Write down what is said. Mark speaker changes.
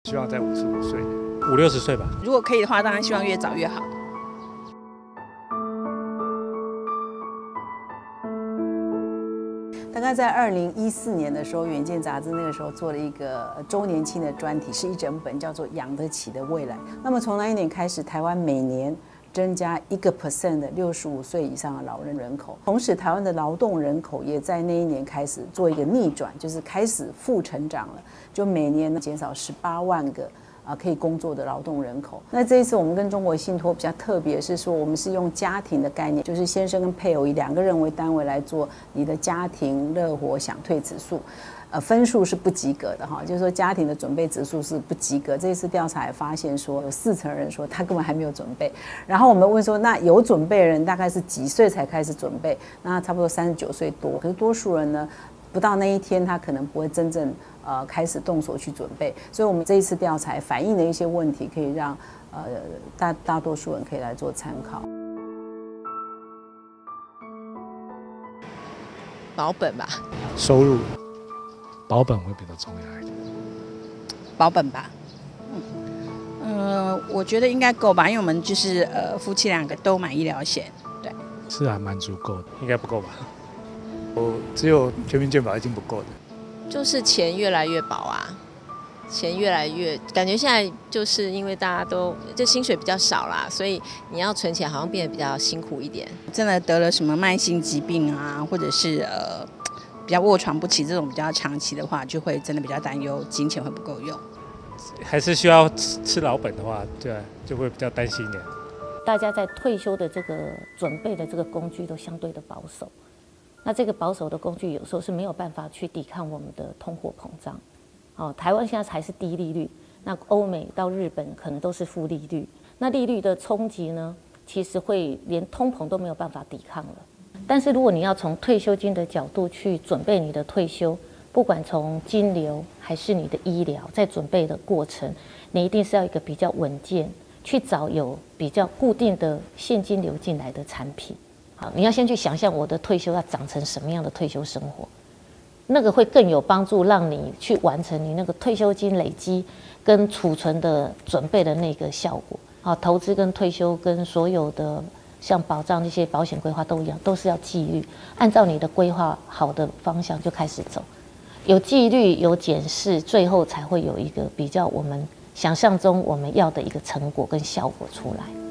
Speaker 1: 希望在55岁
Speaker 2: ，5、60岁吧。
Speaker 3: 如果可以的话，当然希望越早越好。
Speaker 4: 大概在2014年的时候，《远见》杂志那个时候做了一个周年庆的专题，是一整本叫做《养得起的未来》。那么从那一年开始，台湾每年增加1% 的65岁以上的老人人口，同时台湾的劳动人口也在那一年开始做一个逆转，就是开始负成长了，就每年减少18万个。可以工作的劳动人口。那这一次我们跟中国信托比较特别是说，我们是用家庭的概念，就是先生跟配偶以2个人为单位来做你的家庭乐活享退指数。分数是不及格的哈，就是说家庭的准备指数是不及格。这一次调查也发现说，有40%人说他根本还没有准备。然后我们问说，那有准备的人大概是几岁才开始准备？那差不多39岁多。可是多数人呢，不到那一天他可能不会真正开始动手去准备。所以我们这一次调查反映的一些问题，可以让大多数人可以来做参考。
Speaker 5: 保本吧，
Speaker 1: 收入。保本会比较重要一点。
Speaker 3: 保本吧，我觉得应该够吧，因为我们就是夫妻2个都买医疗险，对，
Speaker 1: 是还蛮足够的，
Speaker 2: 应该不够吧？
Speaker 1: 只有全民健保已经不够的，
Speaker 5: 就是钱越来越薄啊，钱越来越感觉现在就是因为大家都就薪水比较少啦，所以你要存钱好像变得比较辛苦一点。
Speaker 3: 真的得了什么慢性疾病啊，或者是比较卧床不起这种比较长期的话，就会真的比较担忧金钱会不够用。
Speaker 2: 还是需要吃老本的话，对，就会比较担心一点。
Speaker 6: 大家在退休的这个准备的这个工具都相对的保守，那这个保守的工具有时候是没有办法去抵抗我们的通货膨胀。台湾现在还是低利率，那欧美到日本可能都是负利率，那利率的冲击呢，其实会连通膨都没有办法抵抗了。但是如果你要从退休金的角度去准备你的退休，不管从金流还是你的医疗，在准备的过程，你一定是要一个比较稳健，去找有比较固定的现金流进来的产品。好，你要先去想象我的退休要长成什么样的退休生活，那个会更有帮助，让你去完成你那个退休金累积跟储存的准备的那个效果。好，投资跟退休跟所有的像保障这些保险规划都一样，都是要纪律，按照你的规划好的方向就开始走，有纪律有检视，最后才会有一个比较我们想象中我们要的一个成果跟效果出来。